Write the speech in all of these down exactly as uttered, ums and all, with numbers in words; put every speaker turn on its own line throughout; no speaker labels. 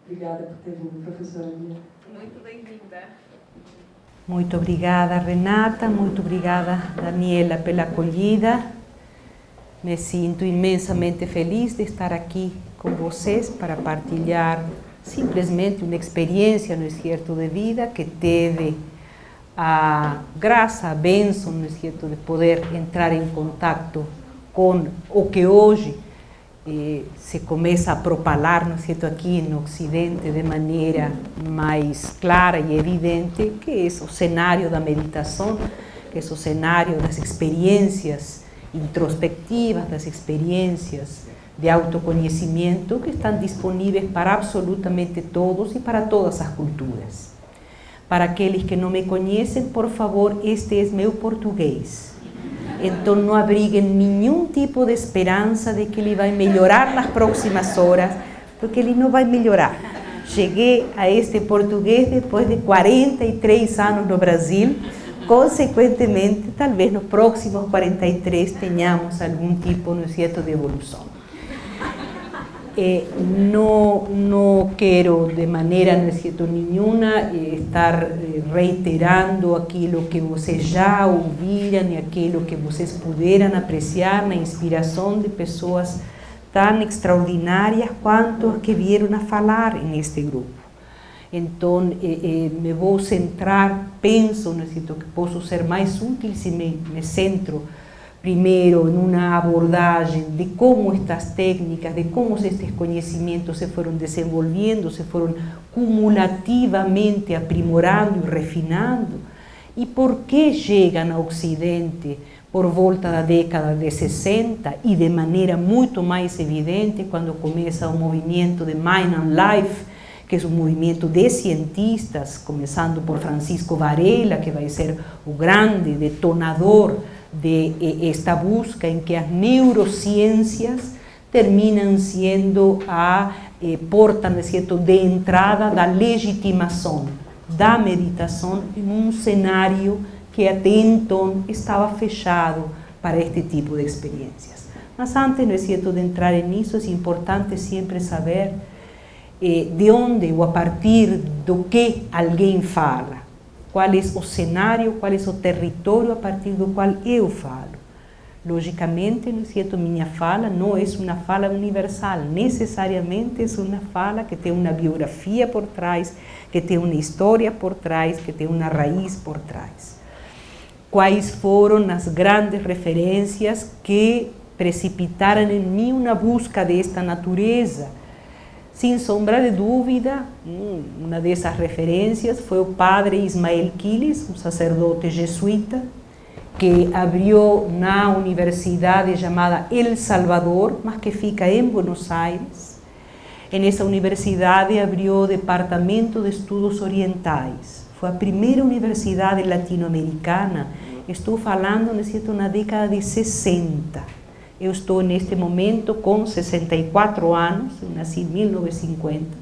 Obrigada por ter vindo, professora Lia.
Muito bem-vinda.
Muito obrigada, Renata. Muito obrigada, Daniela, pela acolhida. Me sinto imensamente feliz de estar aqui com vocês para partilhar simplesmente uma experiência, não é certo, de vida que teve a graça, a bênção, não é certo, de poder entrar em contato com o que hoje eh, se começa a propalar, não é certo, aqui no Ocidente de maneira mais clara e evidente, que é o cenário da meditação, que é o cenário das experiências introspectivas, das experiências de autoconhecimento que estão disponíveis para absolutamente todos e para todas as culturas. Para aqueles que não me conhecem, por favor, este é meu português. Então não abriguem nenhum tipo de esperança de que ele vai melhorar nas próximas horas, porque ele não vai melhorar. Cheguei a este português depois de quarenta e três anos no Brasil. Consequentemente, talvez nos próximos quarenta e três tenhamos algum tipo, não é certo, de evolução. Eh, não, não quero de maneira, não é certo, nenhuma eh, estar eh, reiterando aquilo que vocês já ouviram e aquilo que vocês puderam apreciar na inspiração de pessoas tão extraordinárias quanto as que vieram a falar neste grupo. Então, eh, eh, me vou centrar, penso, não é certo, que posso ser mais útil se me, me centro primeiro em uma abordagem de como estas técnicas, de como estes conhecimentos se foram desenvolvendo, se foram cumulativamente aprimorando e refinando, e por que chegam ao Ocidente por volta da década de sessenta e de maneira muito mais evidente quando começa o movimento de Mind and Life, que é um movimento de cientistas, começando por Francisco Varela, que vai ser o grande detonador de esta busca em que as neurociências terminam sendo a eh, porta, não é certo, de entrada da legitimação da meditação em um cenário que até então estava fechado para este tipo de experiências. Mas antes, não é certo, de entrar nisso, é importante sempre saber eh, de onde ou a partir do que alguém fala. Qual é o cenário, qual é o território a partir do qual eu falo. Logicamente, não é certo, minha fala não é uma fala universal, necessariamente é uma fala que tem uma biografia por trás, que tem uma história por trás, que tem uma raiz por trás. Quais foram as grandes referências que precipitaram em mim uma busca desta natureza? Sem sombra de dúvida, uma dessas referências foi o padre Ismael Quiles, um sacerdote jesuíta, que abriu na universidade chamada El Salvador, mas que fica em Buenos Aires. Nessa universidade abriu o Departamento de Estudos Orientais. Foi a primeira universidade latino-americana, estou falando, não é certo, na década de sessenta. Eu estou neste momento com sessenta e quatro anos, eu nasci em mil novecentos e cinquenta,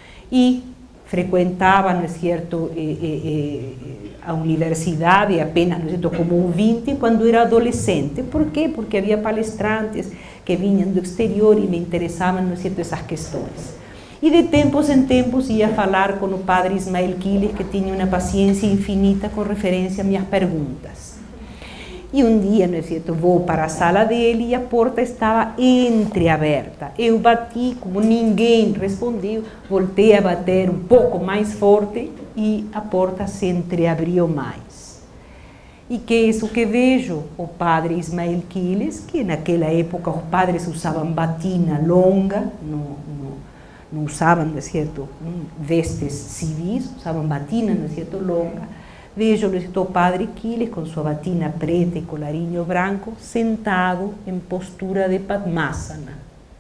e frequentava, não é certo, eh, eh, a universidade apenas, não é certo, como ouvinte quando era adolescente. Por quê? Porque havia palestrantes que vinham do exterior e me interessavam, não é certo, essas questões. E de tempos em tempos ia falar com o padre Ismael Quiles, que tinha uma paciência infinita com referência a minhas perguntas. E um dia, não é certo, vou para a sala dele e a porta estava entreaberta. Eu bati como ninguém respondeu, voltei a bater um pouco mais forte e a porta se entreabriu mais. E que é isso que vejo? O padre Ismael Quiles, que naquela época os padres usavam batina longa, não, não, não usavam, não é certo, vestes civis, usavam batina, não é certo, longa. Vejo o padre Quiles com sua batina preta e colarinho branco, sentado em postura de Padmasana.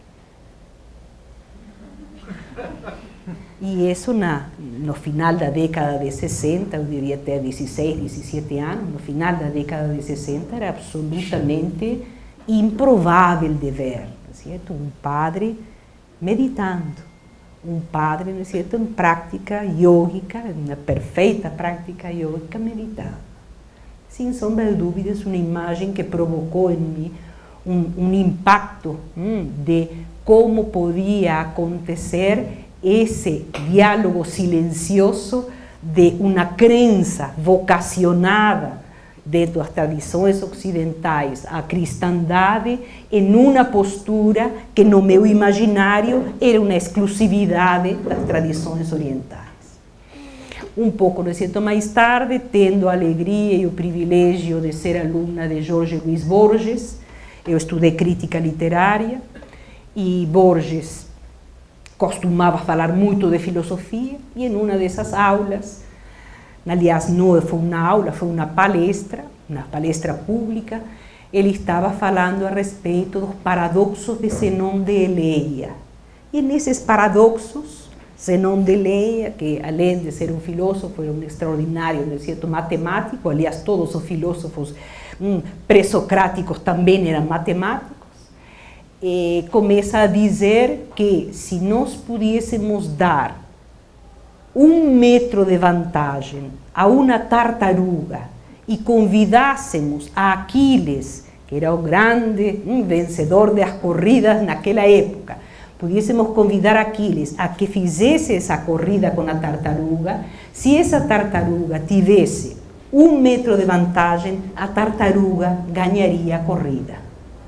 E isso na, no final da década de sessenta, eu devia ter dezesseis, dezessete anos, no final da década de sessenta era absolutamente improvável de ver, não é certo? Um padre meditando. Um padre, não é certo, em prática yógica, uma perfeita prática yógica, meditando. Sem sombra de dúvidas, uma imagem que provocou em mim um, um impacto hum, de como podia acontecer esse diálogo silencioso de uma crença vocacionada dentro das tradições ocidentais, a cristandade em uma postura que no meu imaginário era uma exclusividade das tradições orientais. Um pouco, não é certo, mais tarde, tendo a alegria e o privilégio de ser aluna de Jorge Luis Borges, eu estudei crítica literária e Borges costumava falar muito de filosofia e em uma dessas aulas, aliás, não foi uma aula, foi uma palestra, uma palestra pública, ele estava falando a respeito dos paradoxos de Zenón de Eleia. E nesses paradoxos, Zenón de Eleia, que além de ser um filósofo, era um extraordinário, não é certo, matemático, aliás, todos os filósofos hum, pré-socráticos também eram matemáticos, e começa a dizer que se nós pudéssemos dar um metro de vantagem a uma tartaruga e convidássemos a Aquiles, que era o grande um, vencedor das corridas naquela época, pudéssemos convidar Aquiles a que fizesse essa corrida com a tartaruga, se essa tartaruga tivesse um metro de vantagem, a tartaruga ganharia a corrida.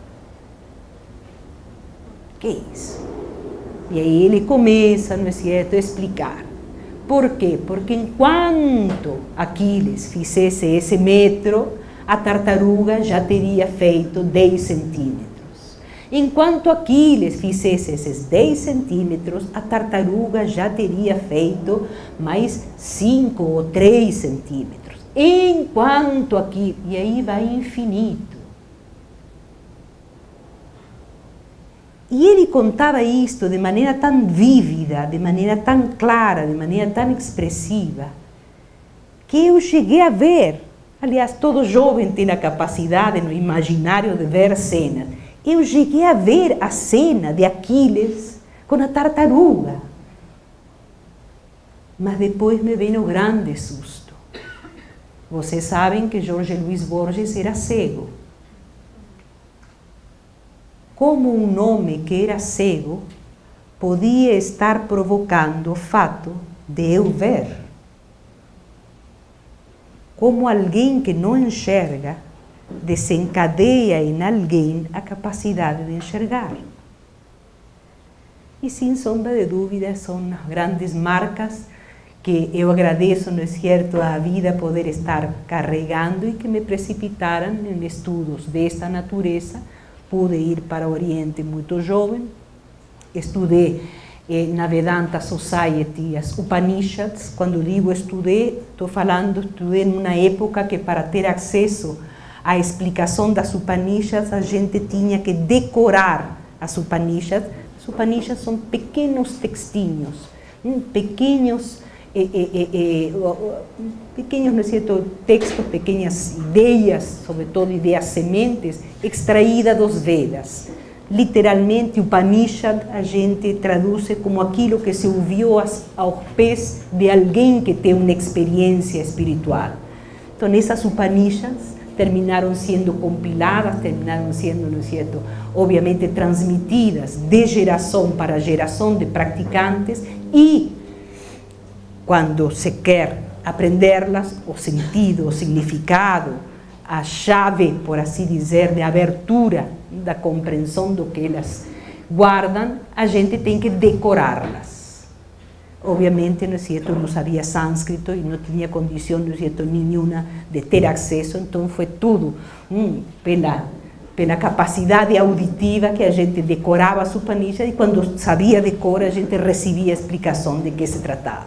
Que é isso? E aí ele começa, não é certo, a explicar. Por quê? Porque enquanto Aquiles fizesse esse metro, a tartaruga já teria feito dez centímetros. Enquanto Aquiles fizesse esses dez centímetros, a tartaruga já teria feito mais cinco ou três centímetros. Enquanto Aquiles... E aí vai infinito. E ele contava isto de maneira tão vívida, de maneira tão clara, de maneira tão expressiva, que eu cheguei a ver, aliás, todo jovem tem a capacidade no imaginário de ver cenas, eu cheguei a ver a cena de Aquiles com a tartaruga. Mas depois me veio um grande susto. Vocês sabem que Jorge Luis Borges era cego. Como um homem que era cego podia estar provocando o fato de eu ver? Como alguém que não enxerga desencadeia em alguém a capacidade de enxergar? E sem sombra de dúvida são as grandes marcas que eu agradeço, não é certo, a vida poder estar carregando e que me precipitaram em estudos desta natureza. Pude ir para o Oriente muito jovem, estudei eh, na Vedanta Society as Upanishads. Quando digo estudei, estou falando, estudei numa época que para ter acesso à explicação das Upanishads, a gente tinha que decorar as Upanishads. As Upanishads são pequenos textinhos, hum, pequenos, eh, eh, eh, pequenos, não é certo, textos, pequenas ideias, sobretudo ideias sementes, extraídas dos Vedas. Literalmente, o Upanishad a gente traduz como aquilo que se ouviu aos, aos pés de alguém que tem uma experiência espiritual. Então, essas Upanishads terminaram sendo compiladas, terminaram sendo, não é certo, obviamente transmitidas de geração para geração de praticantes e, quando se quer aprenderlas, o sentido, o significado, a chave, por assim dizer, de abertura da compreensão do que elas guardam, a gente tem que decorá-las. Obviamente, não é certo, eu não sabia sânscrito e não tinha condição, não é certo, nenhuma de ter acesso, então foi tudo hum, pela, pela capacidade auditiva que a gente decorava as Upanishads e quando sabia de cor a gente recebia a explicação de que se tratava.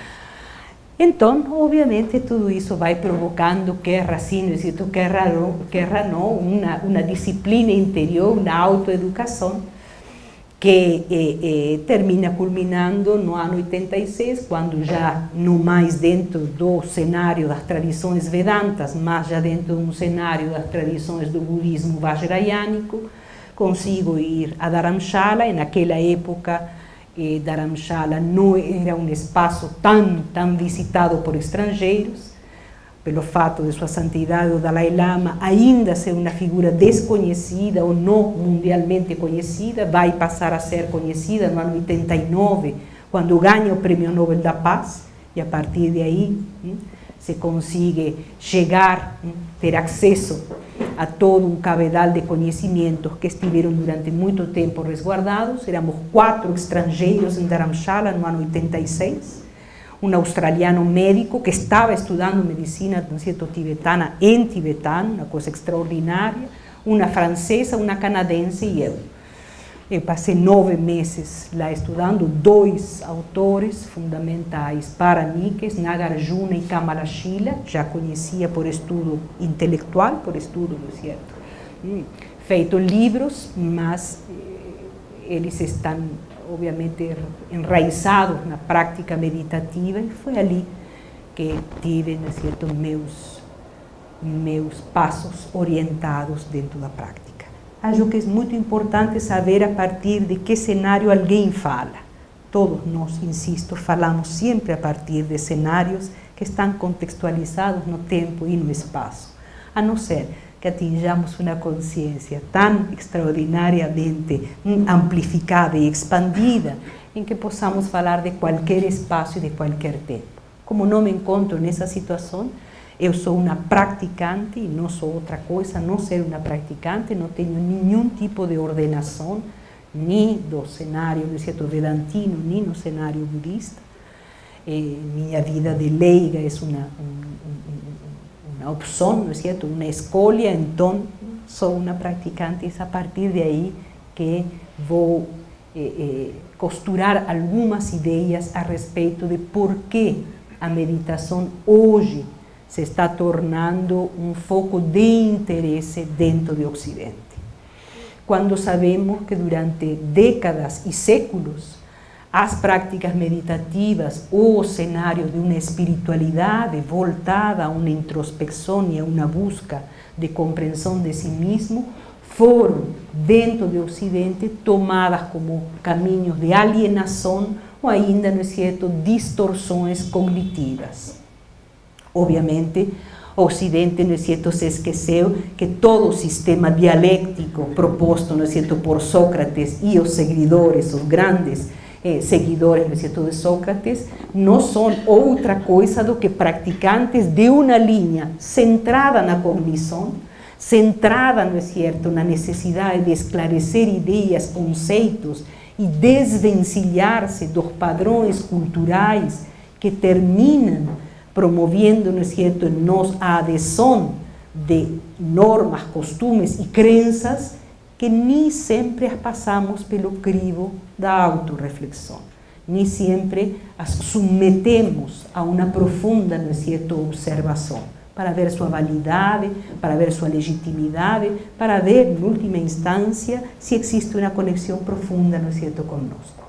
Então, obviamente, tudo isso vai provocando, quer assim, não é certo, quer não, quer não uma, uma disciplina interior, uma autoeducação, que eh, eh, termina culminando no ano oitenta e seis, quando já não mais dentro do cenário das tradições vedantas, mas já dentro de um cenário das tradições do budismo vajrayânico, consigo ir a Dharamshala, e naquela época eh, Dharamshala não era um espaço tão, tão visitado por estrangeiros, pelo fato de sua santidade o Dalai Lama ainda ser uma figura desconhecida ou não mundialmente conhecida, vai passar a ser conhecida no ano oitenta e nove, quando ganha o Prêmio Nobel da Paz, e a partir de aí hum, se consegue chegar, hum, ter acesso a todo um cabedal de conhecimentos que estiveram durante muito tempo resguardados. Éramos quatro estrangeiros em Dharamshala no ano oitenta e seis, um australiano médico que estava estudando medicina, não sei, tibetana em tibetano, uma coisa extraordinária, uma francesa, uma canadense e eu. Eu passei nove meses lá estudando dois autores fundamentais para mim, que é Nagarjuna e Kamalashila, já conhecia por estudo intelectual, por estudo, não é certo? Feito livros, mas eles estão, obviamente, enraizados na prática meditativa, e foi ali que tive, não é certo, meus, meus passos orientados dentro da prática. Acho que é muito importante saber a partir de que cenário alguém fala. Todos nós, insisto, falamos sempre a partir de cenários que estão contextualizados no tempo e no espaço, a não ser que atinjamos uma consciência tão extraordinariamente amplificada e expandida em que possamos falar de qualquer espaço e de qualquer tempo. Como não me encontro nessa situação, eu sou uma praticante e não sou outra coisa, não ser uma praticante, não tenho nenhum tipo de ordenação, nem do cenário, não é certo, vedantino, nem no cenário budista. E minha vida de leiga é uma, um, uma opção, não é certo, uma escolha, então sou uma praticante, e a partir de aí que vou eh, eh, costurar algumas ideias a respeito de por que a meditação hoje se está tornando um foco de interesse dentro do Ocidente. Quando sabemos que durante décadas e séculos as práticas meditativas ou o cenário de uma espiritualidade voltada a uma introspecção e a uma busca de compreensão de si mesmo foram, dentro do Ocidente, tomadas como caminhos de alienação ou ainda, não é certo, distorções cognitivas. Obviamente, o Ocidente, não é certo, se esqueceu que todo o sistema dialéctico proposto, não é certo, por Sócrates e os seguidores, os grandes eh, seguidores, não é certo, de Sócrates, não são outra coisa do que praticantes de uma linha centrada na cognição, centrada, não é certo, na necessidade de esclarecer ideias, conceitos e desvencilhar-se dos padrões culturais que terminam promovendo, não é certo, em nós a adesão de normas, costumes e crenças que nem sempre as passamos pelo crivo da autorreflexão, nem sempre as submetemos a uma profunda, não é certo, observação, para ver sua validade, para ver sua legitimidade, para ver, em última instância, se existe uma conexão profunda, não é certo, conosco.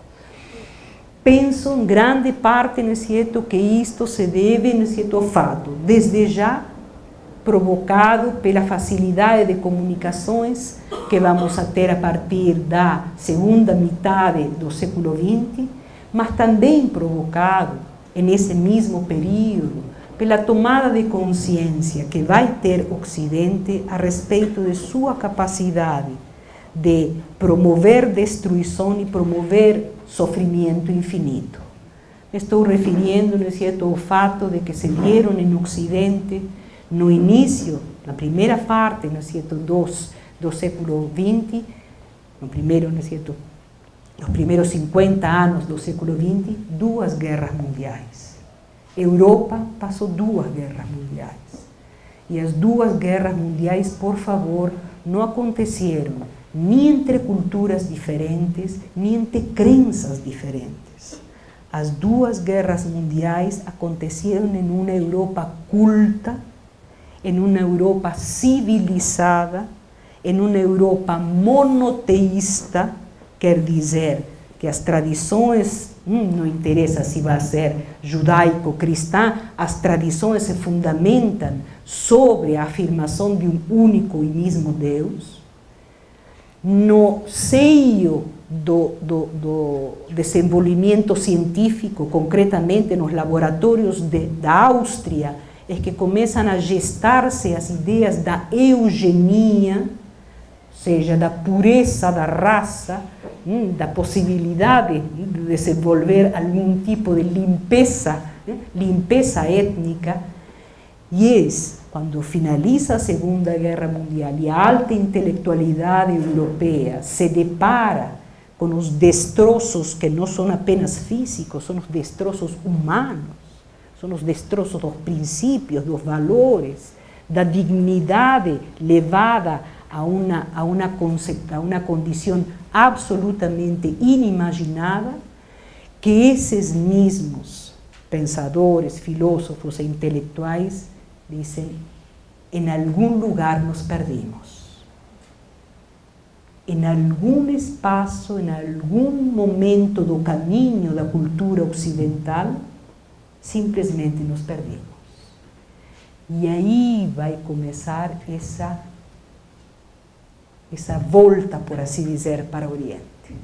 Penso em grande parte, não é certo, que isto se deve, não é certo, ao fato, desde já, provocado pela facilidade de comunicações que vamos a ter a partir da segunda metade do século vinte, mas também provocado, nesse mesmo período, pela tomada de consciência que vai ter o Ocidente a respeito de sua capacidade de promover destruição e promover sofrimento infinito. Estou referindo, não é certo, ao fato de que se vieram no Ocidente, no início, na primeira parte, não é certo, dos, do século vinte, no primeiro, não é certo, nos primeiros cinquenta anos do século vinte, duas guerras mundiais. A Europa passou duas guerras mundiais. E as duas guerras mundiais, por favor, não aconteceram nem entre culturas diferentes, nem entre crenças diferentes. As duas guerras mundiais aconteceram em uma Europa culta, em uma Europa civilizada, em uma Europa monoteísta, quer dizer que as tradições, hum, não interessa se vai ser judaico-cristã, as tradições se fundamentam sobre a afirmação de um único e mesmo Deus. No seio do, do, do desenvolvimento científico, concretamente nos laboratórios de, da Áustria, é que começam a gestar-se as ideias da eugenia, ou seja, da pureza da raça, hum, da possibilidade de desenvolver algum tipo de limpeza, né? limpeza étnica, e é quando finaliza a Segunda Guerra Mundial e a alta intelectualidade europeia se depara com os destroços que não são apenas físicos, são os destroços humanos, são os destroços dos princípios, dos valores, da dignidade levada a uma, a uma, a uma condição absolutamente inimaginada, que esses mesmos pensadores, filósofos e intelectuais dizem: em algum lugar nos perdemos. Em algum espaço, em algum momento do caminho da cultura ocidental, simplesmente nos perdemos. E aí vai começar essa, essa volta, por assim dizer, para o Oriente.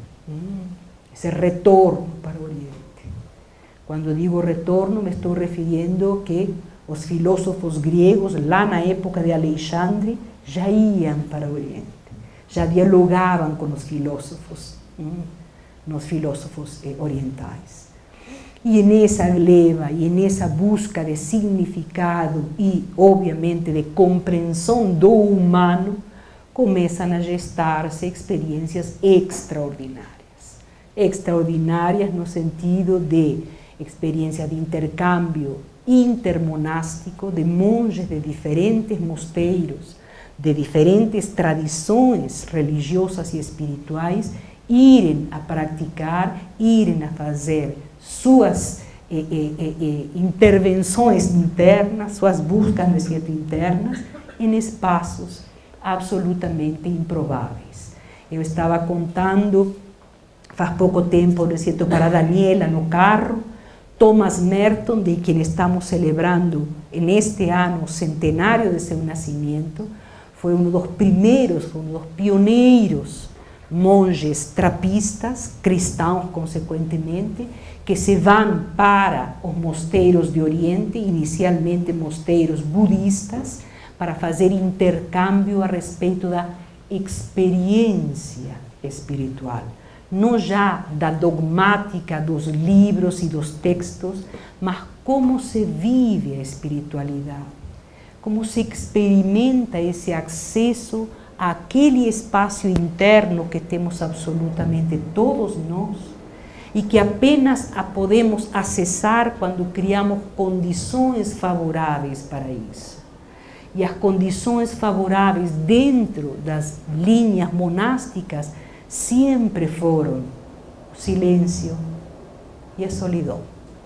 Esse retorno para o Oriente. Quando digo retorno, me estou referindo que os filósofos gregos, lá na época de Alexandre, já iam para o Oriente, já dialogavam com os filósofos, hum, nos filósofos eh, orientais. E nessa leva, e nessa busca de significado e, obviamente, de compreensão do humano, começam a gestar-se experiências extraordinárias. Extraordinárias no sentido de experiência de intercâmbio intermonástico de monges de diferentes mosteiros, de diferentes tradições religiosas e espirituais, irem a praticar, irem a fazer suas eh, eh, eh, intervenções internas, suas buscas no certo, internas, em espaços absolutamente improváveis. Eu estava contando, faz pouco tempo, no certo, para a Daniela no carro, Thomas Merton, de quem estamos celebrando neste ano o centenário de seu nascimento, foi um dos primeiros, foi um dos pioneiros monges trapistas, cristãos consequentemente, que se vão para os mosteiros de Oriente, inicialmente mosteiros budistas, para fazer intercâmbio a respeito da experiência espiritual. Não já da dogmática dos livros e dos textos, mas como se vive a espiritualidade, como se experimenta esse acesso àquele espaço interno que temos absolutamente todos nós e que apenas a podemos acessar quando criamos condições favoráveis para isso. E as condições favoráveis dentro das linhas monásticas sempre foram o silêncio e a solidão.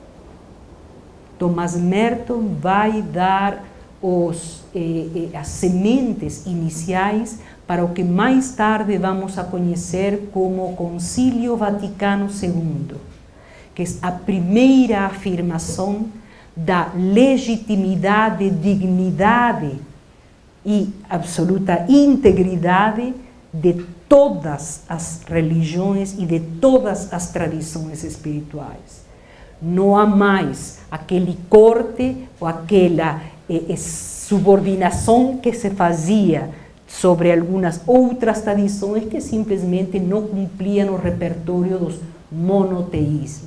Thomas Merton vai dar os, eh, as sementes iniciais para o que mais tarde vamos a conhecer como o Concílio Vaticano segundo, que é a primeira afirmação da legitimidade, dignidade e absoluta integridade de todas as religiões e de todas as tradições espirituais. Não há mais aquele corte ou aquela eh, subordinação que se fazia sobre algumas outras tradições que simplesmente não cumpriam o repertório dos monoteísmos.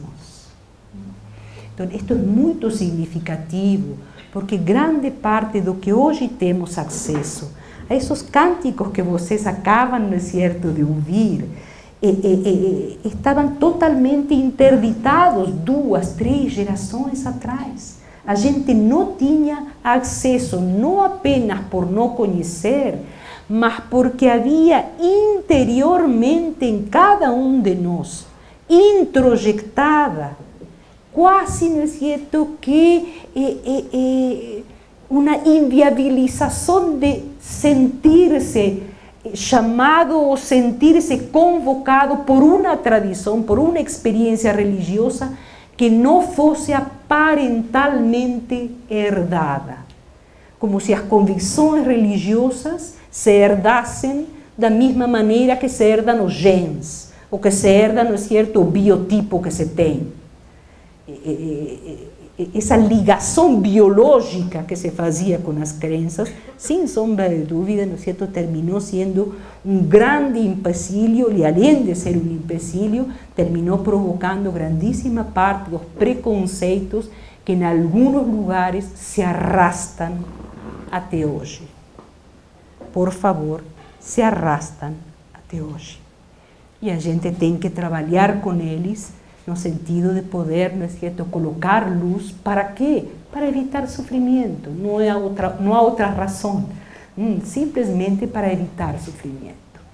Então, isto é muito significativo, porque grande parte do que hoje temos acesso, a esses cânticos que vocês acabam, não é certo, de ouvir, eh, eh, eh, estavam totalmente interditados duas, três gerações atrás. A gente não tinha acesso, não apenas por não conhecer, mas porque havia interiormente em cada um de nós, introjectada, quase, não é certo, que eh, eh, eh, uma inviabilização de sentir-se chamado ou sentir-se convocado por uma tradição, por uma experiência religiosa que não fosse aparentalmente herdada. Como se as convicções religiosas se herdassem da mesma maneira que se herdam os genes, ou que se herda, não é certo, o biotipo que se tem. essa ligação biológica que se fazia com as crenças, sem sombra de dúvida, ¿no es cierto?, terminou sendo um grande empecilho, e além de ser um empecilho, terminou provocando grandíssima parte dos preconceitos que em alguns lugares se arrastam até hoje. Por favor, se arrastam até hoje. E a gente tem que trabalhar com eles no sentido de poder, ¿no es cierto?, colocar luz. ¿Para quê? Para evitar sofrimento. Não há outra, não há outra razão. Hum, simplesmente para evitar sofrimento.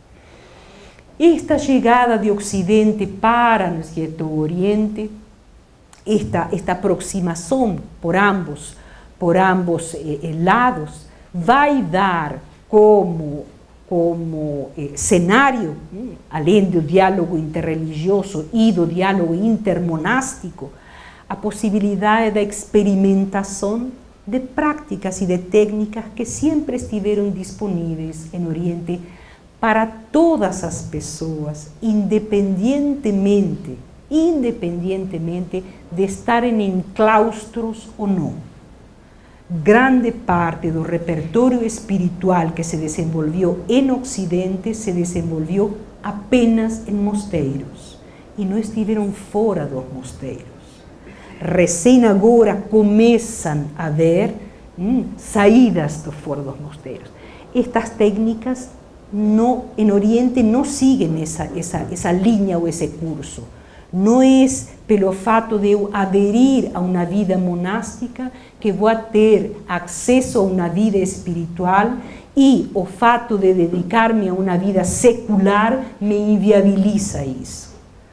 Esta chegada de Ocidente para, ¿no es cierto?, o Oriente, esta, esta aproximação por ambos, por ambos eh, lados, vai dar como como eh, cenário, né, além do diálogo interreligioso e do diálogo intermonástico, a possibilidade da experimentação de práticas e de técnicas que sempre estiveram disponíveis no Oriente para todas as pessoas, independentemente, independentemente de estarem em claustros ou não. Grande parte do repertório espiritual que se desenvolveu em Ocidente se desenvolveu apenas em mosteiros e não estiveram fora dos mosteiros. Recém agora começam a haver hum, saídas do fora dos mosteiros. Estas técnicas no, em Oriente não seguem essa, essa, essa linha ou esse curso. Não é pelo fato de eu aderir a uma vida monástica que vou ter acesso a uma vida espiritual e o fato de dedicar-me a uma vida secular me inviabiliza isso.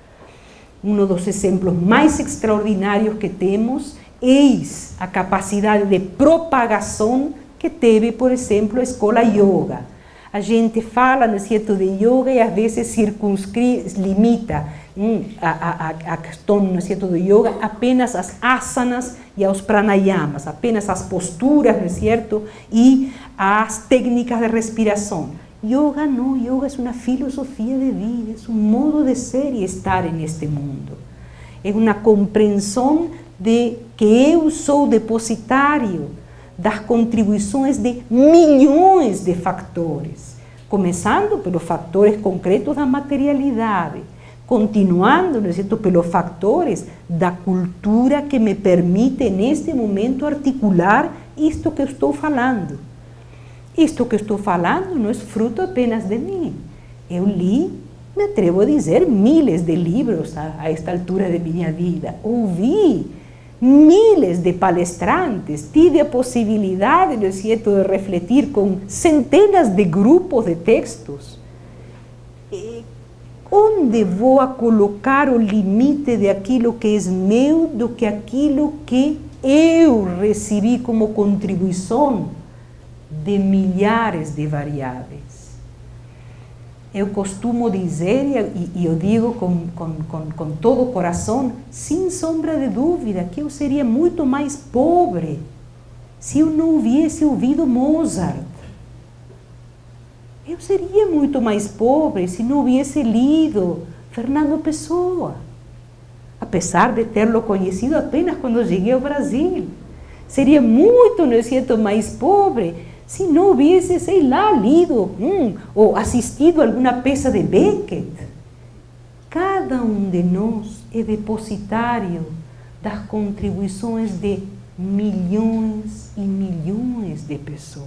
Um dos exemplos mais extraordinários que temos é a capacidade de propagação que teve, por exemplo, a escola yoga. A gente fala, não é certo, de yoga e às vezes circunscreve, limita hum, a, a, a questão, não é certo, do yoga apenas às asanas e aos pranayamas, apenas às posturas, não é certo, e às técnicas de respiração. Yoga não, yoga é uma filosofia de vida, é um modo de ser e estar neste mundo. É uma compreensão de que eu sou depositário das contribuições de milhões de fatores, começando pelos fatores concretos da materialidade, continuando, não é certo, pelos fatores da cultura que me permite, neste momento, articular isto que eu estou falando. Isto que eu estou falando não é fruto apenas de mim. Eu li, me atrevo a dizer, miles de livros a, a esta altura de minha vida. Ouvi miles de palestrantes, tive a possibilidade, não é certo, de refletir com centenas de grupos de textos. E onde vou a colocar o limite de aquilo que é meu do que aquilo que eu recebi como contribuição de milhares de variáveis? Eu costumo dizer, e eu digo com, com, com, com todo o coração, sem sombra de dúvida, que eu seria muito mais pobre se eu não houvesse ouvido Mozart. Eu seria muito mais pobre se não houvesse lido Fernando Pessoa, apesar de tê-lo conhecido apenas quando cheguei ao Brasil. Seria muito, não é certo, mais pobre se não houvesse, sei lá, lido hum, ou assistido a alguma peça de Beckett. Cada um de nós é depositário das contribuições de milhões e milhões de pessoas.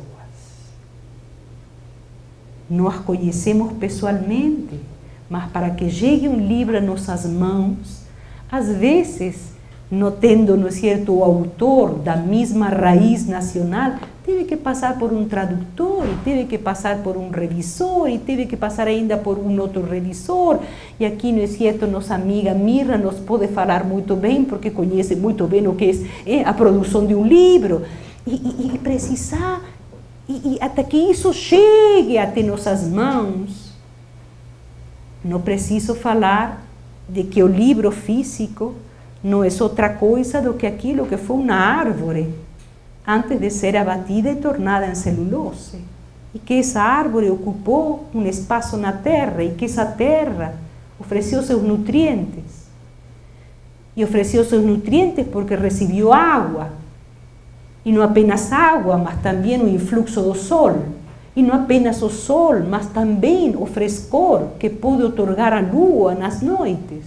Nós conhecemos pessoalmente, mas para que chegue um livro a nossas mãos, às vezes, não tendo, não é certo, o autor da mesma raiz nacional, teve que passar por um tradutor, e teve que passar por um revisor, e teve que passar ainda por um outro revisor. E aqui, não é certo, nossa amiga Mirra nos pode falar muito bem, porque conhece muito bem o que é, é a produção de um livro. E, e, e precisar, e, e até que isso chegue até nossas mãos, não preciso falar de que o livro físico não é outra coisa do que aquilo que foi uma árvore antes de ser abatida e tornada em celulose. E que essa árvore ocupou um espaço na terra e que essa terra ofereceu seus nutrientes. e ofereceu seus nutrientes porque recebeu água. E não apenas água, mas também o influxo do sol. E não apenas o sol, mas também o frescor que pode otorgar a lua nas noites.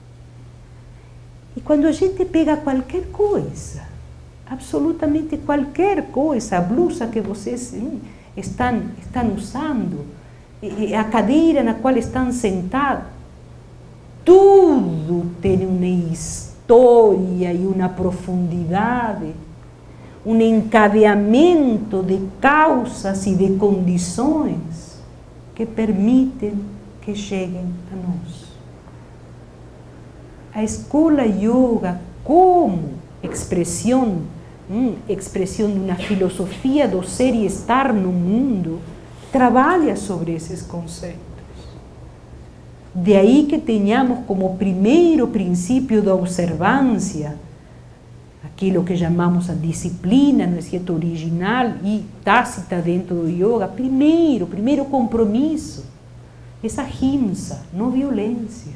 E quando a gente pega qualquer coisa, absolutamente qualquer coisa, a blusa que vocês estão, estão usando, a cadeira na qual estão sentados, tudo tem uma história e uma profundidade, um encadeamento de causas e de condições que permitem que cheguem a nós. A escola yoga, como expressão, hum, expressão de uma filosofia do ser e estar no mundo, trabalha sobre esses conceitos. De aí que tenhamos como primeiro princípio da observância aquilo que chamamos a disciplina, não é certo, original e tácita dentro do yoga. Primeiro, primeiro compromisso, essa ahimsa, não violência.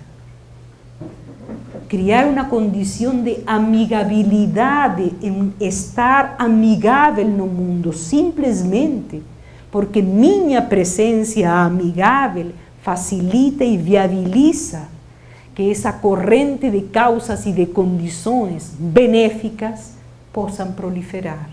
Criar uma condição de amigabilidade, em estar amigável no mundo, simplesmente porque minha presença amigável facilita e viabiliza que essa corrente de causas e de condições benéficas possam proliferar.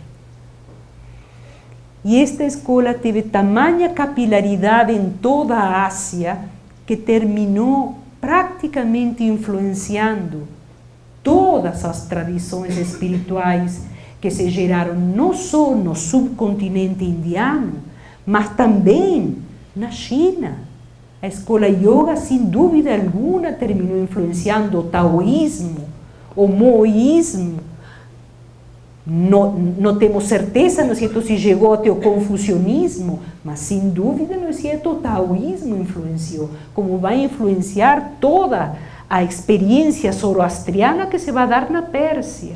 E esta escola teve tamanha capilaridade em toda a Ásia que terminou praticamente influenciando todas as tradições espirituais que se geraram não só no subcontinente indiano, mas também na China. A escola yoga, sem dúvida alguma, terminou influenciando o taoísmo, o moísmo. Não, não temos certeza, não é certo, se chegou até o confucionismo, mas sem dúvida, não é certo, o taoísmo influenciou, como vai influenciar toda a experiência zoroastriana que se vai dar na Pérsia.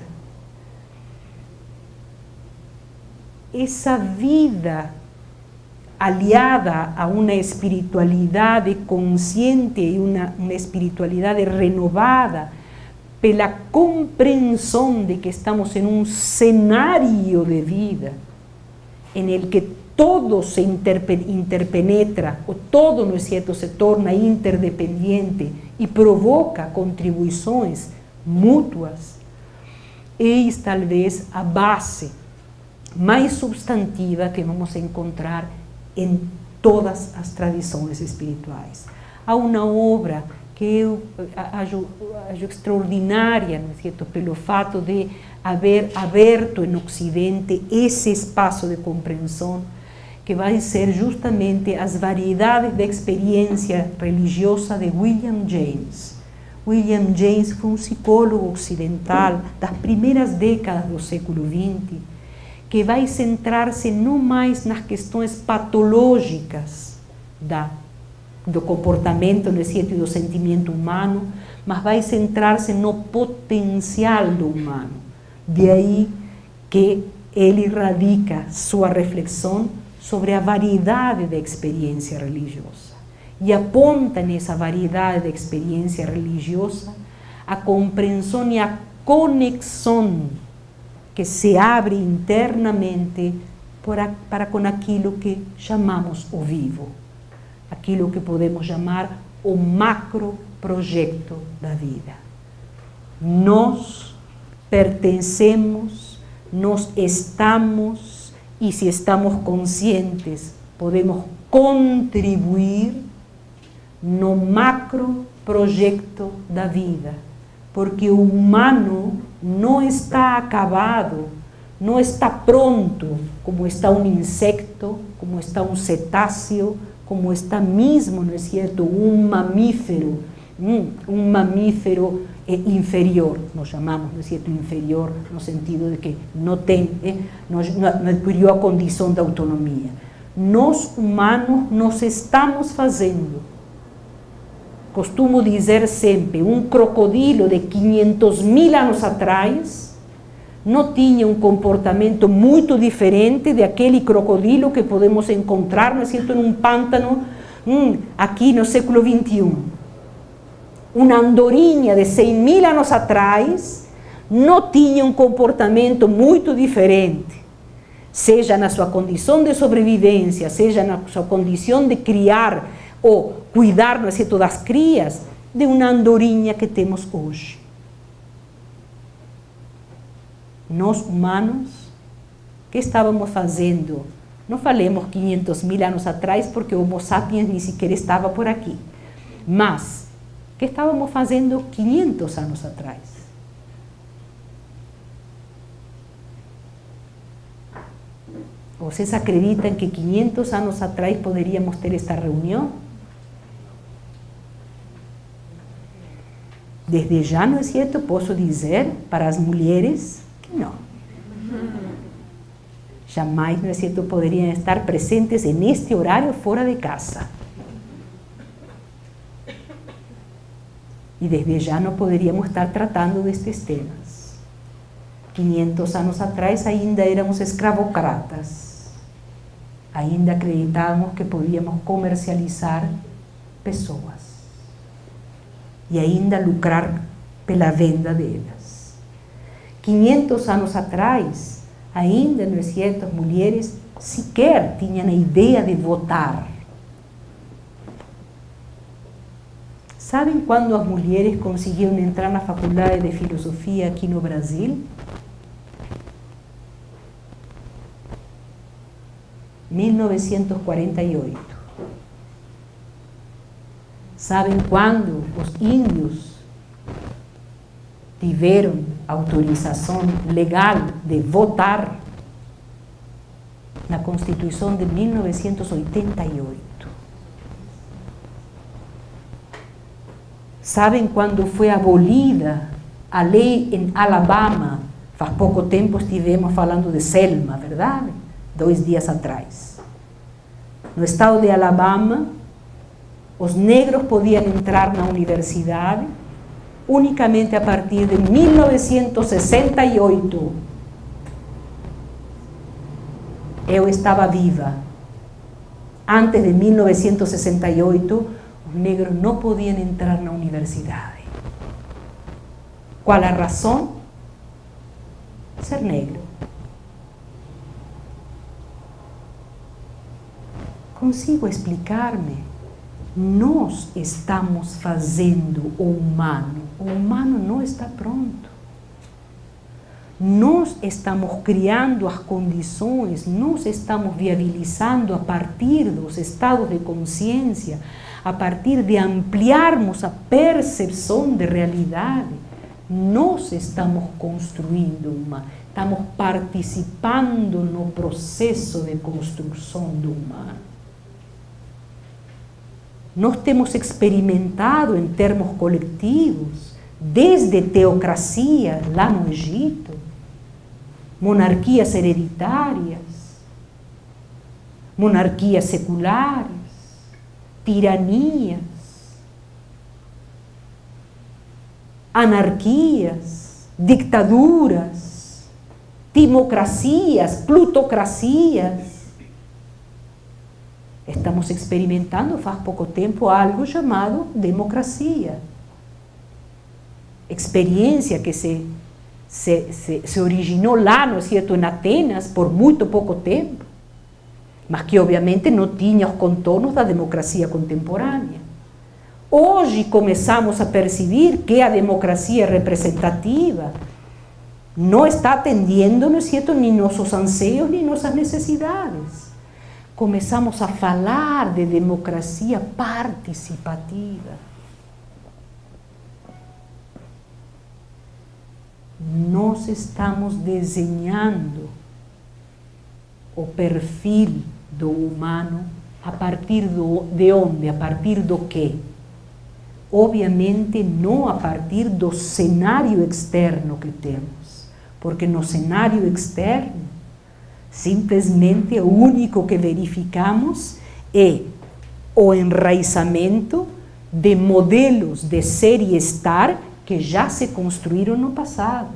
Essa vida aliada a uma espiritualidade consciente e uma, uma espiritualidade renovada, pela compreensão de que estamos em um cenário de vida em el que todo se interpenetra, o todo, não é certo, se torna interdependente e provoca contribuições mútuas, eis talvez a base mais substantiva que vamos encontrar em todas as tradições espirituais. Há uma obra que eu acho, acho extraordinária, não é certo, pelo fato de haver aberto no Ocidente esse espaço de compreensão, que vai ser justamente as variedades de experiência religiosa de William James. William James foi um psicólogo ocidental das primeiras décadas do século vinte, que vai centrar-se não mais nas questões patológicas da do comportamento, no sentido do sentimento humano, mas vai centrar-se no potencial do humano. De aí que ele radica sua reflexão sobre a variedade da experiência religiosa. E aponta nessa variedade da experiência religiosa a compreensão e a conexão que se abre internamente para, para com aquilo que chamamos o vivo. Aquilo que podemos chamar o macro projeto da vida. Nós pertencemos, nós estamos, e se estamos conscientes, podemos contribuir no macro projeto da vida, porque o humano não está acabado, não está pronto, como está um insecto, como está um cetáceo, como está mesmo, não é certo, um mamífero, um, um mamífero eh, inferior, nós chamamos, não é certo, inferior, no sentido de que não tem, eh, não, não adquiriu a condição de autonomia. Nós, humanos, nós estamos fazendo, costumo dizer sempre, um crocodilo de quinhentos mil anos atrás, não tinha um comportamento muito diferente daquele crocodilo que podemos encontrar, não é certo, num pântano hum, aqui no século vinte e um. uma andorinha de cem mil anos atrás não tinha um comportamento muito diferente, seja na sua condição de sobrevivência, seja na sua condição de criar ou cuidar, não é certo, das crias, de uma andorinha que temos hoje. Nós, humanos, o que estávamos fazendo? Não falemos quinhentos mil anos atrás, porque o Homo sapiens nem sequer estava por aqui. Mas, o que estávamos fazendo quinhentos anos atrás? Vocês acreditam que quinhentos anos atrás poderíamos ter esta reunião? Desde já, não é certo, posso dizer para as mulheres que não. Jamais, não é certo, poderiam estar presentes neste horário fora de casa. E desde já não poderíamos estar tratando destes temas. quinhentos anos atrás ainda éramos escravocratas. Ainda acreditávamos que podíamos comercializar pessoas. E ainda lucrar pela venda delas. quinhentos anos atrás, ainda, não é certo, as mulheres sequer tinham a ideia de votar. Sabem quando as mulheres conseguiram entrar na faculdade de filosofia aqui no Brasil? mil novecentos e quarenta e oito. Sabem quando os índios tiveram autorização legal de votar? Na Constituição de mil novecentos e oitenta e oito. Sabem quando foi abolida a lei em Alabama? Faz pouco tempo estivemos falando de Selma, verdade? Dois dias atrás. No estado de Alabama, os negros podiam entrar na universidade unicamente a partir de mil novecentos e sessenta e oito. Eu estava viva. Antes de mil novecentos e sessenta e oito, os negros não podiam entrar na universidade. Qual a razão? Ser negro. Consigo explicar-me? Nós estamos fazendo o humano. O humano não está pronto. Nós estamos criando as condições, nós estamos viabilizando a partir dos estados de consciência, a partir de ampliarmos a percepção de realidade. Nós estamos construindo uma, estamos participando no processo de construção do humano. Nós temos experimentado em termos coletivos, desde teocracia lá no Egito, monarquias hereditárias, monarquias seculares, tiranias, anarquias, ditaduras, timocracias, plutocracias. Estamos experimentando faz pouco tempo algo chamado democracia. Experiência que se, se, se, se originou lá, não é certo, em Atenas, por muito pouco tempo, mas que obviamente não tinha os contornos da democracia contemporânea. Hoje começamos a perceber que a democracia representativa não está atendendo, não é certo, nem nossos anseios, nem nossas necessidades. Começamos a falar de democracia participativa. Nós estamos desenhando o perfil do humano a partir do, de onde? A partir do quê? Obviamente não a partir do cenário externo que temos, porque no cenário externo simplesmente o único que verificamos é o enraizamento de modelos de ser e estar que já se construíram no passado.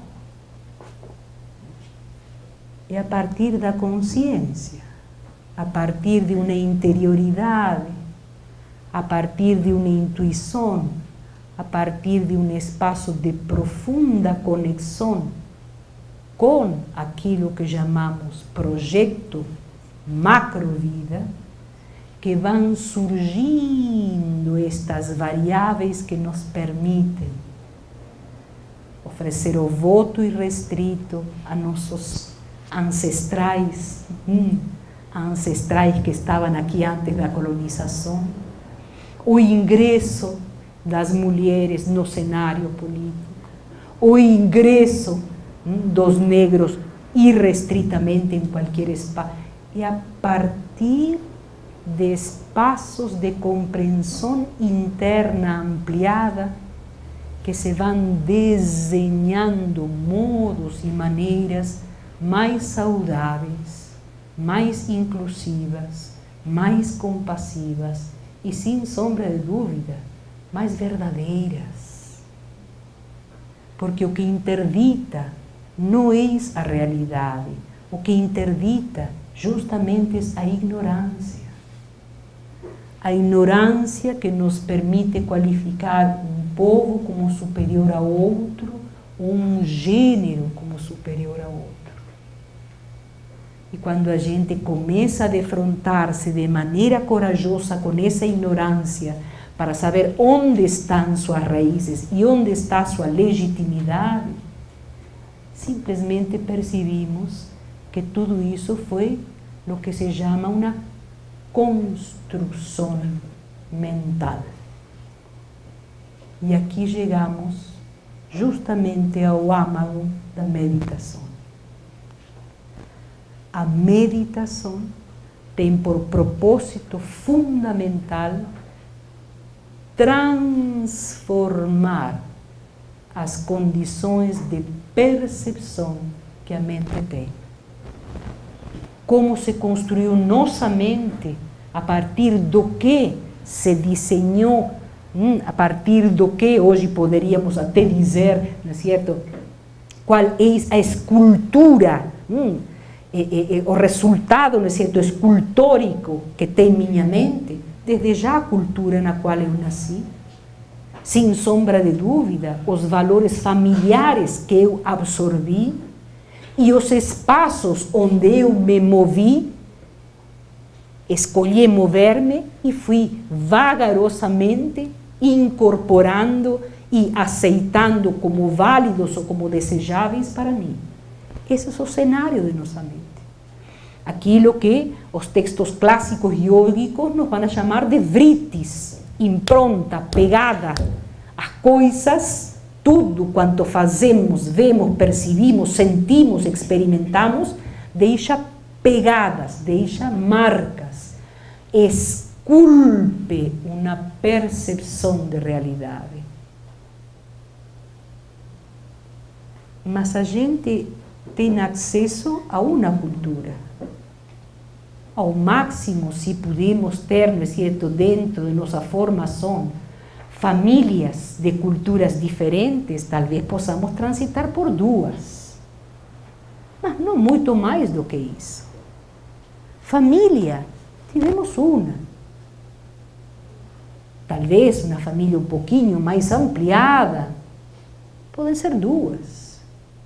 É a partir da consciência, a partir de uma interioridade, a partir de uma intuição, a partir de um espaço de profunda conexão com aquilo que chamamos projeto macrovida, que vão surgindo estas variáveis que nos permitem oferecer o voto irrestrito a nossos ancestrais, hum, ancestrais que estavam aqui antes da colonização, o ingresso das mulheres no cenário político, o ingresso hum, dos negros irrestritamente em qualquer espaço, e a partir de espaços de compreensão interna ampliada que se vão desenhando modos e maneiras mais saudáveis, mais inclusivas, mais compassivas e, sem sombra de dúvida, mais verdadeiras. Porque o que interdita não é a realidade, o que interdita justamente é a ignorância. A ignorância que nos permite qualificar um povo como superior a outro, ou um gênero como superior a outro. E quando a gente começa a defrontar-se de maneira corajosa com essa ignorância, para saber onde estão suas raízes e onde está sua legitimidade, simplesmente percebimos que tudo isso foi o que se chama uma construção mental. E aqui chegamos justamente ao âmago da meditação. A meditação tem por propósito fundamental transformar as condições de percepção que a mente tem. Como se construiu nossa mente a partir do que se desenhou, hum, a partir do que hoje poderíamos até dizer, não é certo? Qual é a escultura, hum, é, é, é, o resultado, não é certo, escultórico que tem minha mente, desde já a cultura na qual eu nasci, sem sombra de dúvida, os valores familiares que eu absorvi e os espaços onde eu me movi, escolhi mover-me e fui vagarosamente incorporando e aceitando como válidos ou como desejáveis para mim. Esse é o cenário de nossa mente. Aquilo que os textos clássicos yógicos nos vão chamar de vritis, impronta, pegada. As coisas, tudo quanto fazemos, vemos, percebimos, sentimos, experimentamos, deixa pegadas, deixa marcas, esculpe uma percepção de realidade. Mas a gente tem acesso a uma cultura. Ao máximo, se pudermos ter, não é certo, dentro de nossa formação, famílias de culturas diferentes, talvez possamos transitar por duas. Mas não muito mais do que isso. Família, tivemos uma. Talvez uma família um pouquinho mais ampliada, podem ser duas.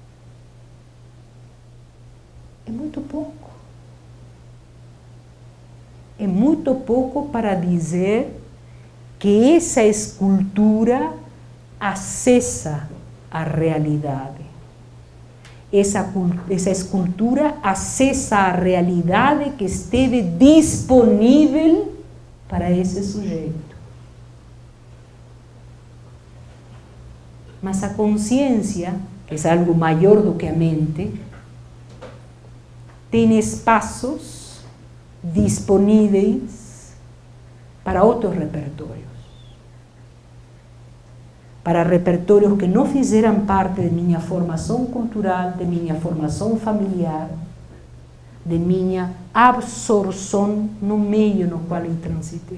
É muito pouco. É muito pouco para dizer que essa escultura acessa a realidade. Essa, essa escultura acessa a realidade que esteve disponível para esse sujeito. Mas a consciência, que é algo maior do que a mente, tem espaços disponíveis para outros repertórios. Para repertórios que não fizeram parte de minha formação cultural, de minha formação familiar, de minha absorção no meio no qual eu transitei.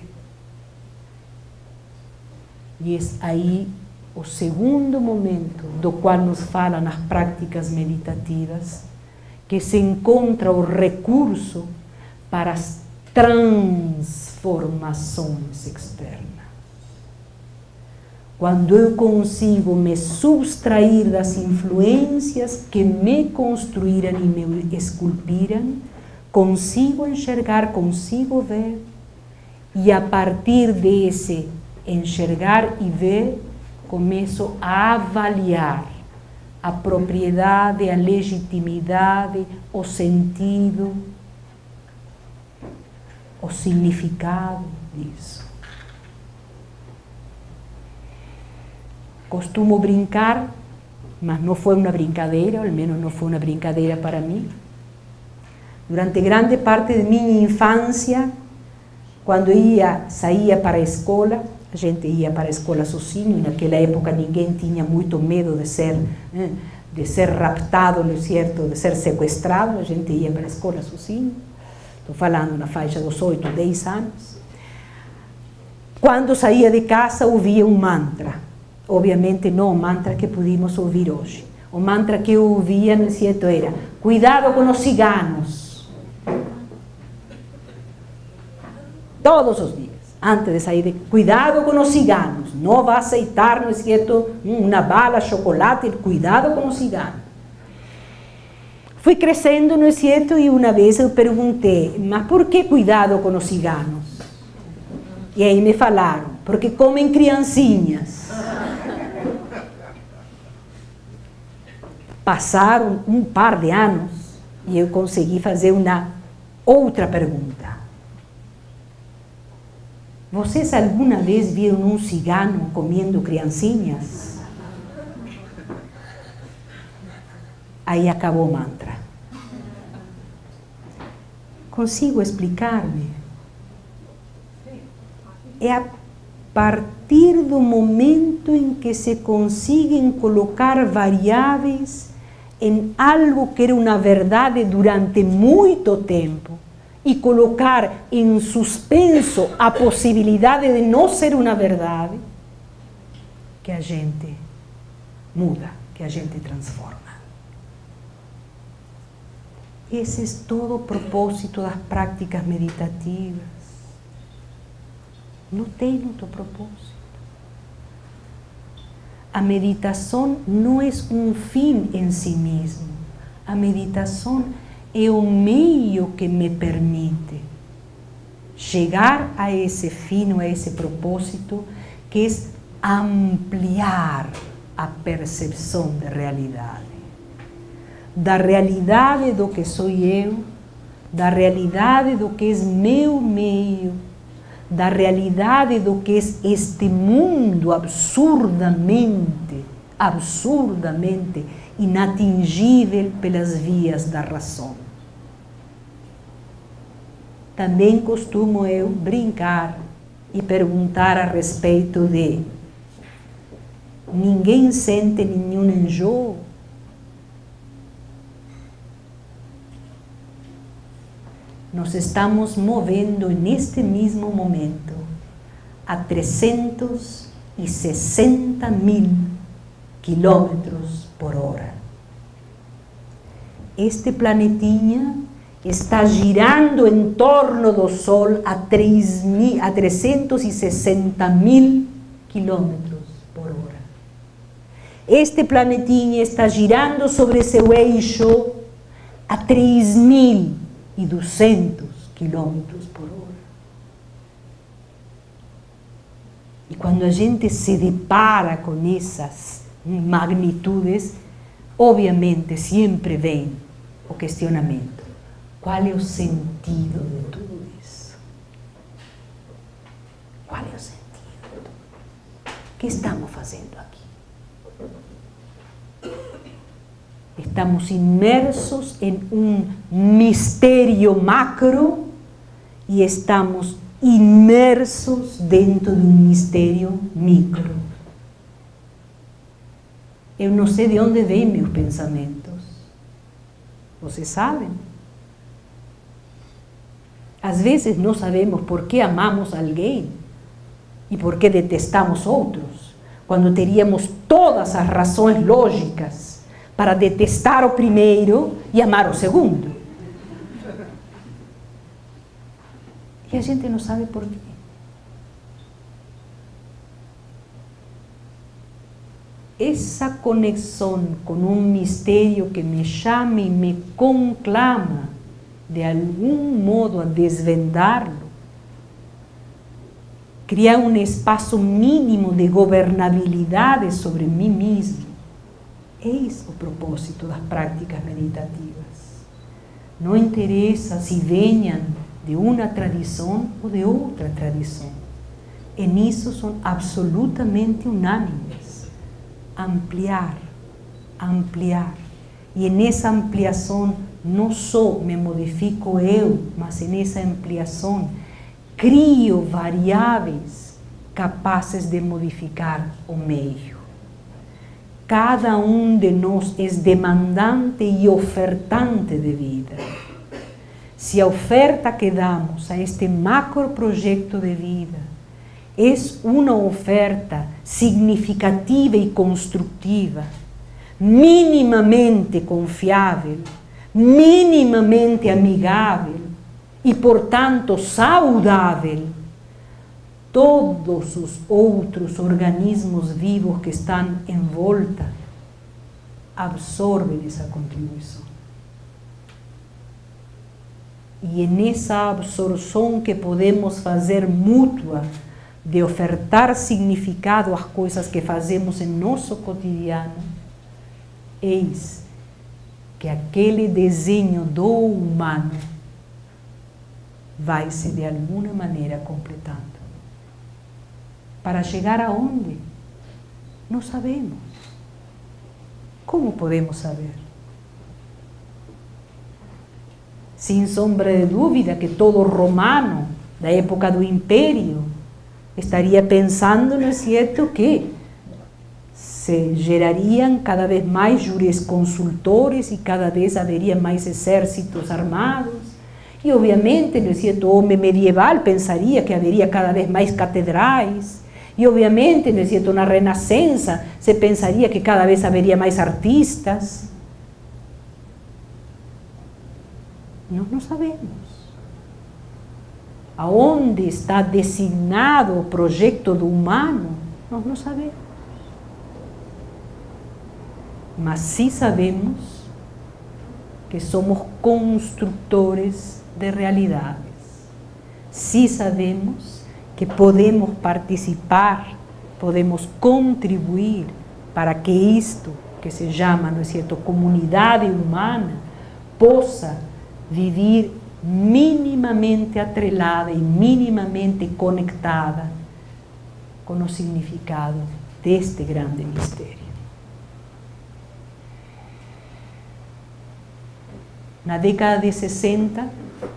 E é aí o segundo momento do qual nos fala nas práticas meditativas, que se encontra o recurso para as transformações externas. quando eu consigo me subtrair das influências que me construíram e me esculpiram, consigo enxergar, consigo ver, e a partir desse enxergar e ver, começo a avaliar a propriedade, a legitimidade, o sentido, o significado disso. Costumo brincar, mas não foi uma brincadeira, ao menos não foi uma brincadeira para mim. Durante grande parte de minha infância, quando ia, saía para a escola, a gente ia para a escola sozinho, e naquela época ninguém tinha muito medo de ser, de ser raptado, não é certo? De ser sequestrado, a gente ia para a escola sozinho. Estou falando na faixa dos oito, dez anos. Quando saía de casa, ouvia um mantra. Obviamente não o mantra que pudimos ouvir hoje. O mantra que eu ouvia, não é certo, era: cuidado com os ciganos. Todos os dias, antes de sair de... Cuidado com os ciganos. Não vai aceitar, não é certo, uma bala, chocolate. Cuidado com os ciganos. Fui crescendo, não é certo, e uma vez eu perguntei: mas por que cuidado com os ciganos? E aí me falaram: porque comem criancinhas. Passaram um par de anos e eu consegui fazer uma outra pergunta. Vocês alguma vez viram um cigano comendo criancinhas? Aí acabou o mantra. Consigo explicar-me? É a partir do momento em que se conseguem colocar variáveis em algo que era uma verdade durante muito tempo e colocar em suspenso a possibilidade de não ser uma verdade, que a gente muda, que a gente transforma. Esse é todo o propósito das práticas meditativas. Não tem outro propósito. A meditação não é um fim em si mesmo. A meditação é o meio que me permite chegar a esse fim, a esse propósito, que é ampliar a percepção da realidade. Da realidade do que sou eu, da realidade do que é meu meio, da realidade do que é este mundo absurdamente, absurdamente inatingível pelas vias da razão. Também costumo eu brincar e perguntar a respeito de: ninguém sente nenhum enjoo? Nós estamos movendo neste mesmo momento a trezentos e sessenta mil quilômetros por hora. Este planetinha está girando em torno do Sol a, a trezentos e sessenta mil quilômetros por hora. Este planetinha está girando sobre seu eixo a três mil e duzentos quilômetros por hora. E quando a gente se depara com essas magnitudes, obviamente sempre vem o questionamento: qual é o sentido de tudo isso? Qual é o sentido? O que estamos fazendo aqui? Estamos imersos em um mistério macro e estamos imersos dentro de um mistério micro. Eu não sei de onde vêm meus pensamentos. Vocês sabem? Às vezes não sabemos por que amamos alguém e por que detestamos outros, quando teríamos todas as razões lógicas para detestar o primeiro e amar o segundo. E a gente não sabe por quê. essa conexão com um mistério que me chama e me conclama, de algum modo, a desvendá-lo, criar um espaço mínimo de governabilidade sobre mim mesmo. Eis o propósito das práticas meditativas. Não interessa se venham de uma tradição ou de outra tradição. E nisso são absolutamente unânimes. Ampliar, ampliar. E nessa ampliação não só me modifico eu, mas nessa ampliação crio variáveis capazes de modificar o meio. Cada um de nós é demandante e ofertante de vida. Se a oferta que damos a este macro projeto de vida é uma oferta significativa e construtiva, minimamente confiável, minimamente amigável e, portanto, saudável, todos os outros organismos vivos que estão em volta absorvem essa contribuição. E é nessa absorção que podemos fazer mútua, de ofertar significado às coisas que fazemos em nosso cotidiano, eis que aquele desenho do humano vai se de alguma maneira completando. Para chegar aonde? Não sabemos. Como podemos saber? Sem sombra de dúvida que todo romano da época do Império estaria pensando, não é certo, que se gerariam cada vez mais jurisconsultores e cada vez haveria mais exércitos armados. E, obviamente, não é certo, o homem medieval pensaria que haveria cada vez mais catedrais. E, obviamente, não é certo, na Renascença se pensaria que cada vez haveria mais artistas. Nós não sabemos. Aonde está designado o projeto do humano, nós não sabemos. Mas sim sabemos que somos construtores de realidades. Sim sabemos que podemos participar, podemos contribuir para que isto, que se chama, não é certo, comunidade humana, possa viver minimamente atrelada e minimamente conectada com o significado deste grande mistério. Na década de sessenta,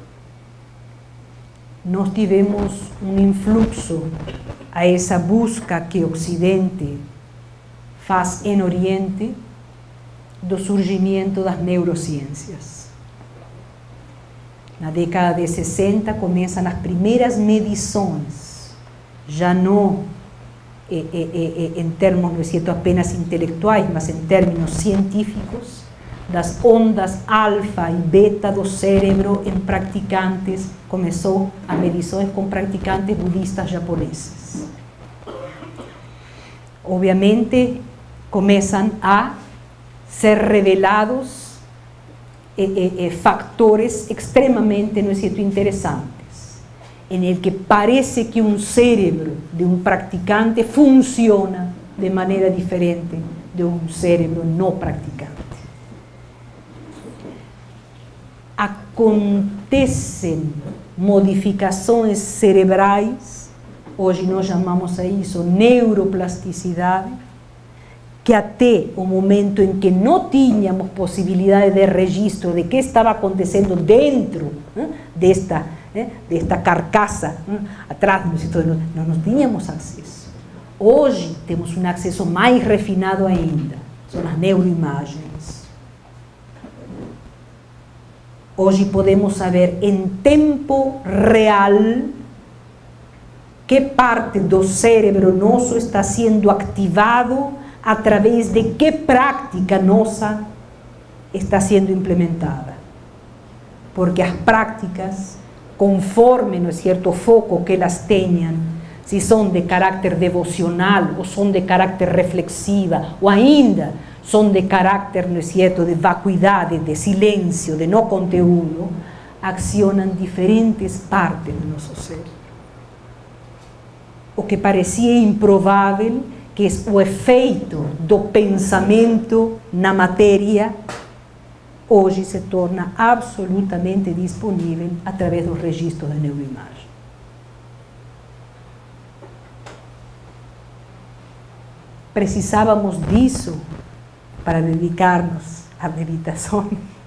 nós tivemos um influxo a essa busca que o Ocidente faz em Oriente do surgimento das neurociências. Na década de sessenta começam as primeiras medições, já não eh, eh, eh, em termos, não é certo, apenas intelectuais, mas em termos científicos, das ondas alfa e beta do cérebro em praticantes. Começou as medições com praticantes budistas japoneses. Obviamente, começam a ser revelados eh, eh, factores extremamente, não é certo, interessantes, em el que parece que um cérebro de um praticante funciona de maneira diferente de um cérebro não praticante. Acontecem modificações cerebrais, hoje nós chamamos a isso neuroplasticidade, que até o momento em que não tínhamos possibilidade de registro de que estava acontecendo dentro né, desta, né, desta carcaça, né, atrás, nós não tínhamos acesso. Hoje temos um acesso mais refinado ainda, são as neuroimagens. Hoje podemos saber em tempo real que parte do cérebro nosso está sendo ativado através de que prática nossa está sendo implementada. Porque as práticas, conforme, não é certo, o foco que elas tenham, se são de caráter devocional, ou são de caráter reflexiva, ou ainda são de caráter, não é certo, de vacuidade, de silêncio, de não conteúdo, acionam diferentes partes do nosso ser. O que parecia improvável, que é o efeito do pensamento na matéria, hoje se torna absolutamente disponível através do registro da neuroimagem. Precisávamos disso para dedicar-nos à meditação.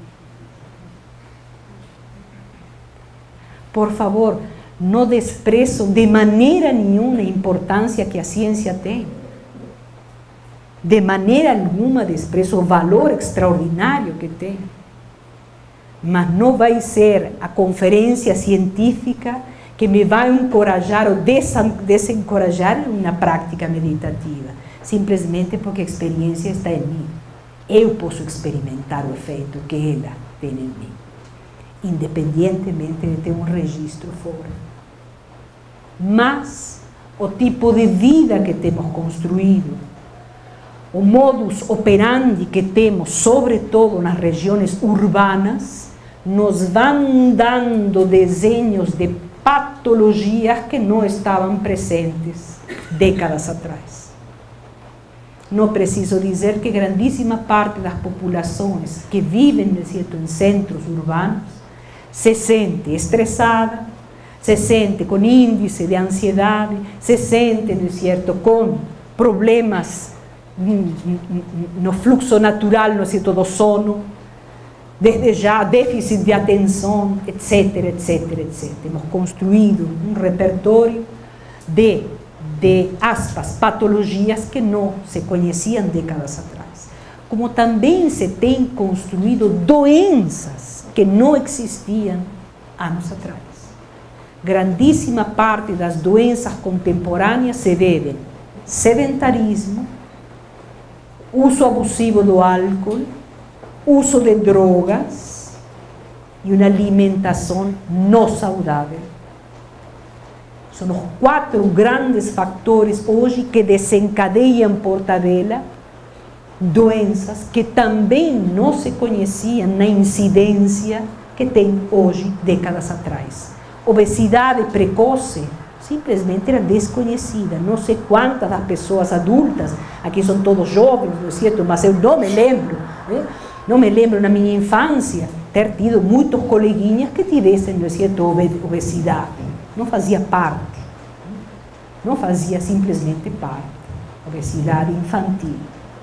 Por favor, não desprezo de maneira nenhuma a importância que a ciência tem. De maneira alguma desprezo o valor extraordinário que tem. Mas não vai ser a conferência científica que me vai encorajar ou desencorajar uma prática meditativa. Simplesmente porque a experiência está em mim. Eu posso experimentar o efeito que ela tem em mim, independentemente de ter um registro fora. Mas o tipo de vida que temos construído, o modus operandi que temos, sobretudo nas regiões urbanas, nos vão dando desenhos de patologias que não estavam presentes décadas atrás. Não preciso dizer que grandíssima parte das populações que vivem, de certo, em centros urbanos se sente estressada, se sente com índice de ansiedade, se sente, de certo, com problemas no fluxo natural, no certo, do sono, desde já déficit de atenção, etc, etc, etcétera. Temos construído um repertório de de aspas, patologias que não se conheciam décadas atrás. Como também se tem construído doenças que não existiam anos atrás. Grandíssima parte das doenças contemporâneas se devem sedentarismo, uso abusivo do álcool, uso de drogas e uma alimentação não saudável. São os quatro grandes fatores hoje que desencadeiam por tabela doenças que também não se conheciam na incidência que tem hoje, décadas atrás. Obesidade precoce simplesmente era desconhecida. Não sei quantas das pessoas adultas, aqui são todos jovens, não é certo? Mas eu não me lembro, né? Não me lembro na minha infância ter tido muitos coleguinhas que tivessem, não é certo, obesidade. Não fazia parte, não fazia simplesmente parte, obesidade infantil.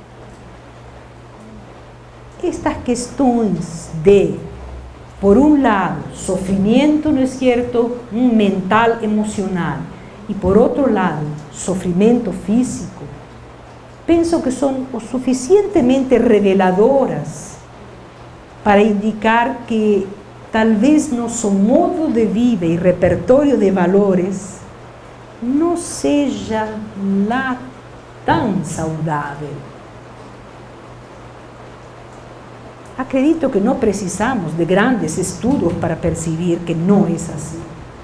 Estas questões de, por um lado, sofrimento, não é certo, um mental, emocional, e por outro lado, sofrimento físico, penso que são o suficientemente reveladoras para indicar que talvez nosso modo de vida e repertório de valores não seja lá tão saudável. Acredito que não precisamos de grandes estudos para perceber que não é assim.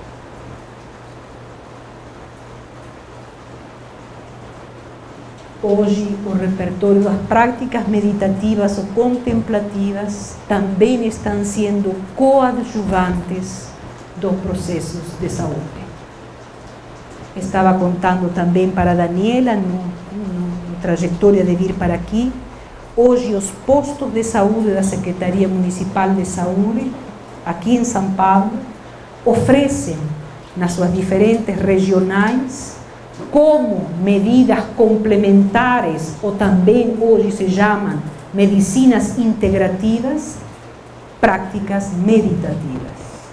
Hoje, o repertório das práticas meditativas ou contemplativas também estão sendo coadjuvantes dos processos de saúde. Estava contando também para a Daniela, no, no, no trajetória de vir para aqui, hoje os postos de saúde da Secretaria Municipal de Saúde, aqui em São Paulo, oferecem, nas suas diferentes regionais, como medidas complementares, ou também hoje se chamam medicinas integrativas, práticas meditativas.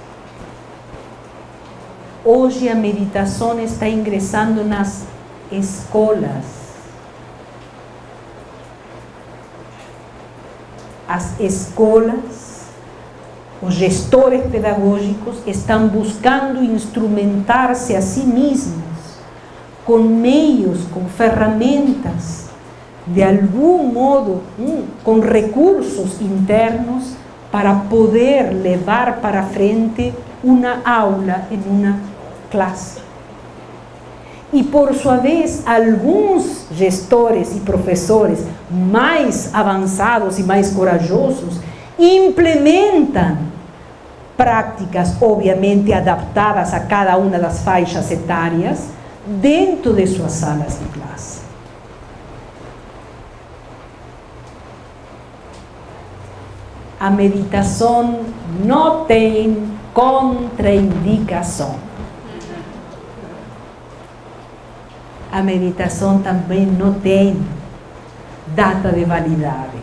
Hoje a meditação está ingressando nas escolas. As escolas, os gestores pedagógicos estão buscando instrumentar-se a si mesmos com meios, com ferramentas, de algum modo, um, com recursos internos para poder levar para frente uma aula em uma classe. E, por sua vez, alguns gestores e professores mais avançados e mais corajosos implementam práticas, obviamente, adaptadas a cada uma das faixas etárias dentro de suas salas de classe. A meditação não tem contraindicação. A meditação também não tem data de validade.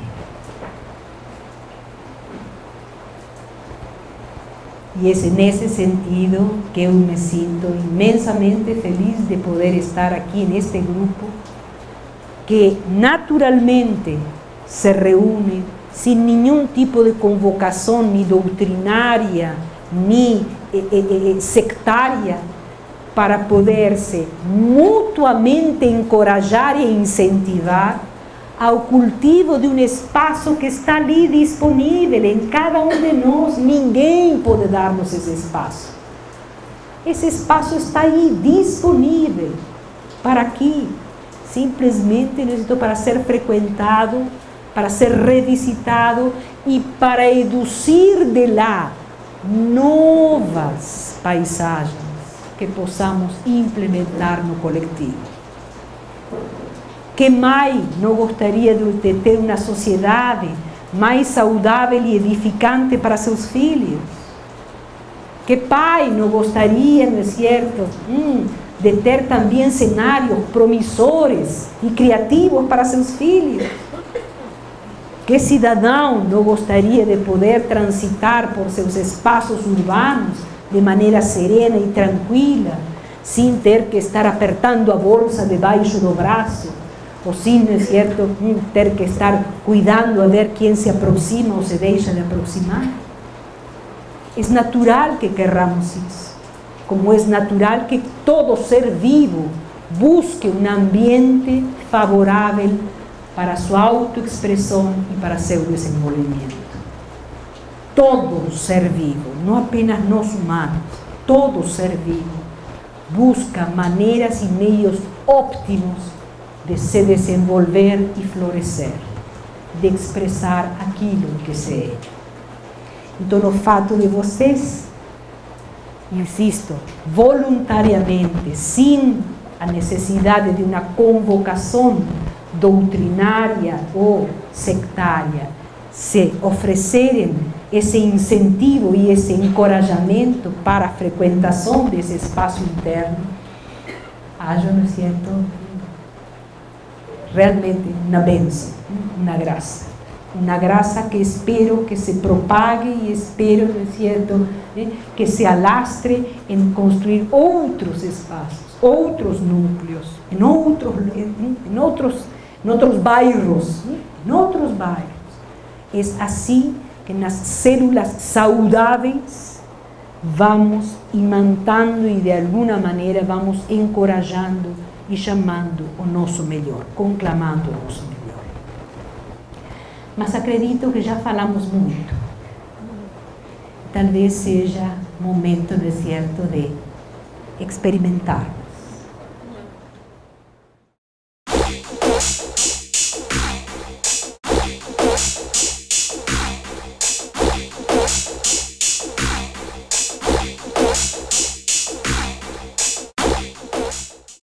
E é nesse sentido que eu me sinto imensamente feliz de poder estar aqui neste grupo que naturalmente se reúne sem nenhum tipo de convocação, nem doutrinária, nem eh, eh, sectária, para poder-se mutuamente encorajar e incentivar ao cultivo de um espaço que está ali disponível em cada um de nós. Ninguém pode dar-nos esse espaço. Esse espaço está aí disponível para aqui, simplesmente necessito para ser frequentado, para ser revisitado e para eduzir de lá novas paisagens que possamos implementar no coletivo. Que mãe não gostaria de ter uma sociedade mais saudável e edificante para seus filhos? Que pai não gostaria, não é certo, hum, de ter também cenários promissores e criativos para seus filhos? Que cidadão não gostaria de poder transitar por seus espaços urbanos de maneira serena e tranquila, sem ter que estar apertando a bolsa debaixo do braço, ou sem, não é certo, ter que estar cuidando a ver quem se aproxima ou se deixa de aproximar? É natural que querramos isso, como é natural que todo ser vivo busque um ambiente favorável para a sua autoexpressão e para seu desenvolvimento. Todo ser vivo, não apenas nós humanos, todo ser vivo busca maneiras e meios óptimos de se desenvolver e florescer, de expressar aquilo que se é. Então, o fato de vocês, insisto, voluntariamente, sem a necessidade de uma convocação doutrinária ou sectária, se oferecerem esse incentivo e esse encorajamento para a frequentação desse espaço interno, haja, não é certo, realmente uma bênção, uma graça. Uma graça que espero que se propague e espero, não é certo, que se alastre em construir outros espaços, outros núcleos, em outros, em outros, em outros bairros, em outros bairros. É assim que nas células saudáveis vamos imantando e de alguma maneira vamos encorajando e chamando o nosso melhor, conclamando o nosso melhor. Mas acredito que já falamos muito. Talvez seja momento, não é certo, de experimentar.